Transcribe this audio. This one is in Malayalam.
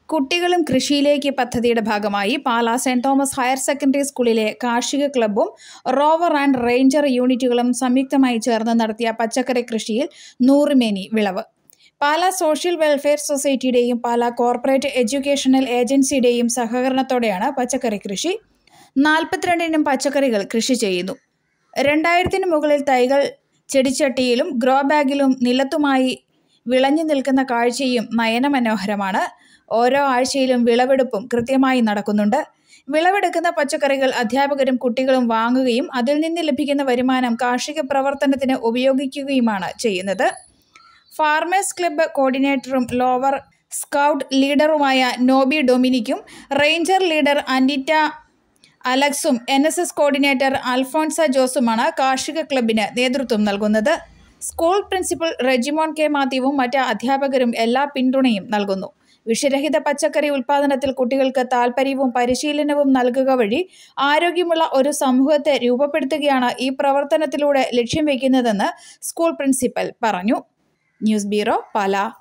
കുട്ടികളും കൃഷിയിലേക്ക് പദ്ധതിയുടെ ഭാഗമായി Pala Saint Thomas higher secondary സ്കൂളിലെ കാർഷിക ക്ലബ്ബും റോവർ ആൻഡ് റേഞ്ചർ യൂണിറ്റുകളും സംയുക്തമായി ചേർന്ന് നടത്തിയ പച്ചക്കറി കൃഷിയിൽ നൂറുമേനി വിളവ്. പാലാ സോഷ്യൽ വെൽഫെയർ സൊസൈറ്റിയുടെയും പാലാ കോർപ്പറേറ്റ് എഡ്യൂക്കേഷണൽ ഏജൻസിയുടെയും സഹകരണത്തോടെയാണ് പച്ചക്കറി കൃഷി. 42 ഇനം പച്ചക്കറികൾ കൃഷി ചെയ്യുന്നു. 2000-ന് മുകളിൽ തൈകൾ ചെടിച്ചട്ടിയിലും ഗ്രോ ബാഗിലും നിലത്തുമായി വിളഞ്ഞു നിൽക്കുന്ന കാഴ്ചയും നയനമനോഹരമാണ്. ഓരോ ആഴ്ചയിലും വിളവെടുപ്പും കൃത്യമായി നടക്കുന്നുണ്ട്. വിളവെടുക്കുന്ന പച്ചക്കറികൾ അധ്യാപകരും കുട്ടികളും വാങ്ങുകയും അതിൽ നിന്ന് ലഭിക്കുന്ന വരുമാനം കാർഷിക പ്രവർത്തനത്തിന് ഉപയോഗിക്കുകയുമാണ് ചെയ്യുന്നത്. ഫാർമേഴ്സ് ക്ലബ്ബ് കോർഡിനേറ്ററും ലോവർ സ്കൗട്ട് ലീഡറുമായ നോബി ഡൊമിനിക്കും റേഞ്ചർ ലീഡർ അനിറ്റ അലക്സും NSS കോർഡിനേറ്റർ അൽഫോൺസ ജോസുമാണ് കാർഷിക ക്ലബിന് നേതൃത്വം നൽകുന്നത്. സ്കൂൾ പ്രിൻസിപ്പൽ റെജിമോൻ കെ മാത്യുവും മറ്റ് അധ്യാപകരും എല്ലാ പിന്തുണയും നൽകുന്നു. വിഷരഹിത പച്ചക്കറി ഉൽപ്പാദനത്തിൽ കുട്ടികൾക്ക് താൽപ്പര്യവും പരിശീലനവും നൽകുക വഴി ആരോഗ്യമുള്ള ഒരു സമൂഹത്തെ രൂപപ്പെടുത്തുകയാണ് ഈ പ്രവർത്തനത്തിലൂടെ ലക്ഷ്യം വയ്ക്കുന്നതെന്ന് സ്കൂൾ പ്രിൻസിപ്പൽ പറഞ്ഞു. News bureau, Pala.